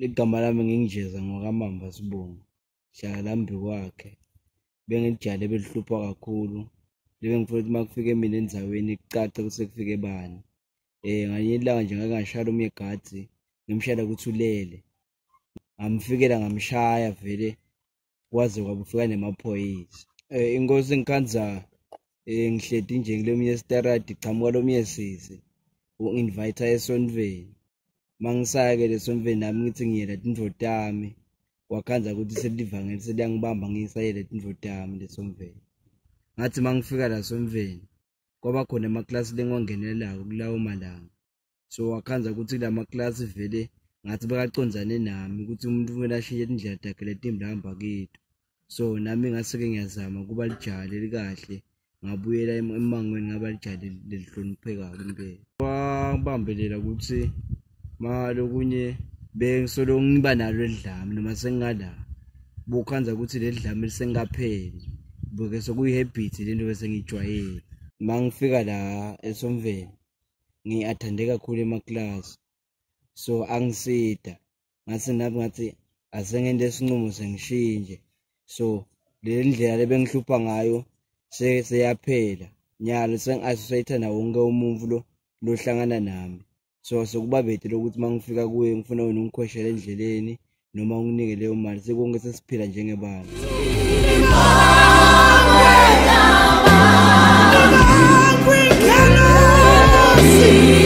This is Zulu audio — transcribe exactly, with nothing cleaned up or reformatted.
igama lami ngingijeza ngokaMamba Sibongo, hlala lambi kwakhe. Bengijale belihlupha kakhulu. Libe ngifuna ukuthi makufike mina endzaweni kucace ukuthi kufike bani. Eh nganye ilanga nje ngake ngashaya umyegadi, ngimshayela ukuthi ulele. Ngamfikela ngamshaya vele kwaze kwabufika nemaphoyisa. Eh inkosi ngikhanza eh ngihledi nje kuleminye staradi chamuka lomunye sisi. U-invite esonveni. Mangisake lesonveni nami ngithi ngiyela tindvodami. Wakhanza ukuthi selivangeli seliyangibamba ngisayele tindvodami lesonveni. Ngathi mangifika la somveni kwaba khona amaklasi lengwangenelayo kulawo malanga. So wakhanza ukuthi la maklasi vele ngathi bekacondzane nami ukuthi umuntu kumele ashiye indlela takhe letimhlamba kithi. So nami ngaseke ngiyazama kuba lijale likahle, ngabuyela emangweni ngaba lijale lelihloniphekayo impela. Wabambelela ukuthi malokunye bengisolo ngiba nalo edlami noma sengala bukhanza ukuthi ledlami lisengapheli buke sokuyihabit lento bese ngijwayele. Mangifika la esomveni ngiathande kakhulu emaklasi, so angisida ngathi nami ngathi asengende isinqumo sengishinje. So le ndlela lebengihlupha ngayo seyaphela nyalo sengi-associate na wonke umuntu lo lohlangana nami. So sokuba bede lokuthi mangifika kuye ngifuna wena ungikhweshela endleleni noma unginike leyo mali sekonke sesiphila njengebantu.